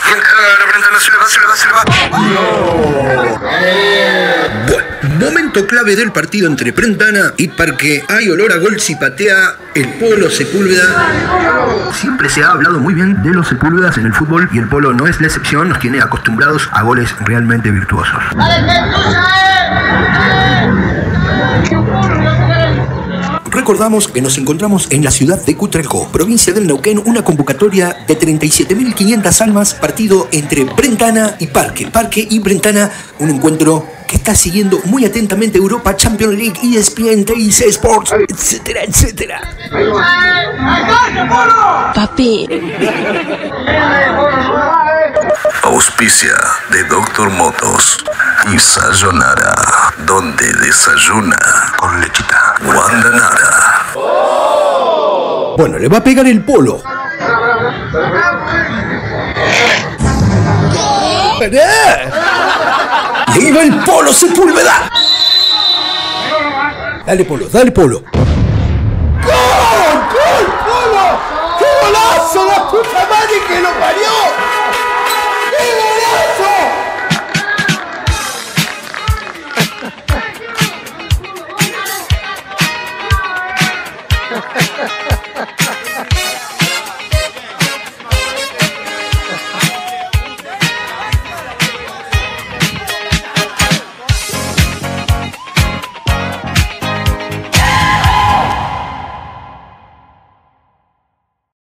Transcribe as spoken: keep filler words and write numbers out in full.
Bueno, momento clave del partido entre Brentana y Parque. Hay olor a gol si patea el Polo Sepúlveda. Siempre se ha hablado muy bien de los Sepúlvedas en el fútbol y el Polo no es la excepción. Nos tiene acostumbrados a goles realmente virtuosos. Recordamos que nos encontramos en la ciudad de Cutralcó, provincia del Neuquén, una convocatoria de treinta y siete mil quinientas almas, partido entre Brentana y Parque. Parque y Brentana, un encuentro que está siguiendo muy atentamente Europa, Champions League, E S P N, T I C Sports, etcétera, etcétera. Papi. Auspicia de Doctor Motos y Sayonara, donde desayuna con lechita. Guandanara. Bueno, le va a pegar el Polo. ¡Le iba el Polo Sepúlveda! Dale, Polo, dale, Polo. ¡Gol! ¡Gol, Polo! ¡Qué golazo! ¡La puta madre que lo parió!